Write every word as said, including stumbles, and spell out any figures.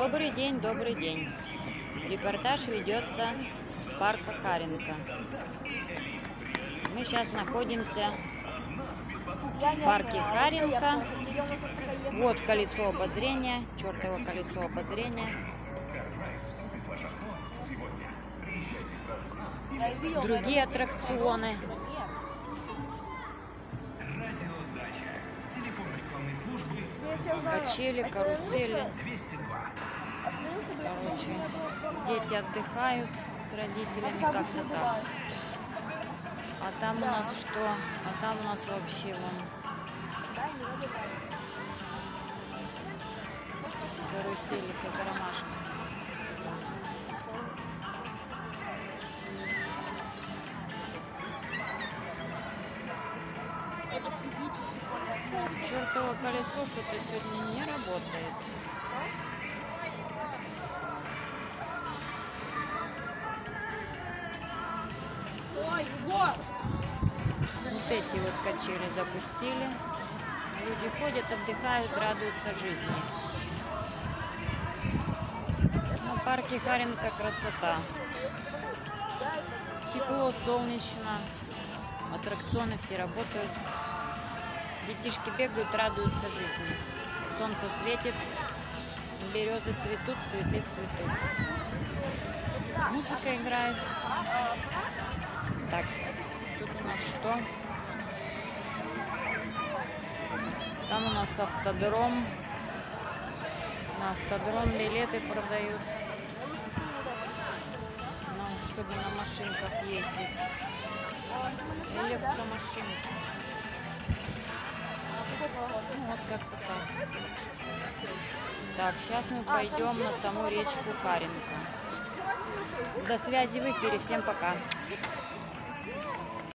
Добрый день, добрый день. Репортаж ведется с парка Харенко. Мы сейчас находимся в парке Харенко. Вот колесо обозрения, чертово колесо обозрения. Другие аттракционы. Качели, карусели. Короче, дети отдыхают с родителями, как-то так. А там у нас что? А там у нас вообще вон карусели, как ромашка. Чертово колесо что-то сегодня не работает. Вот эти вот качели запустили. Люди ходят, отдыхают, радуются жизни. На парке Харенко красота. Тепло, солнечно. Аттракционы все работают. Детишки бегают, радуются жизни. Солнце светит, березы цветут, цветы цветут. Музыка играет. Так, тут у нас что? Там у нас автодром. На автодром билеты продают. Ну, чтобы на машинках ездить. Электромашинки. Ну, вот как-то так. Так, сейчас мы пойдем на саму речку Харенко. До связи в эфире. Всем пока.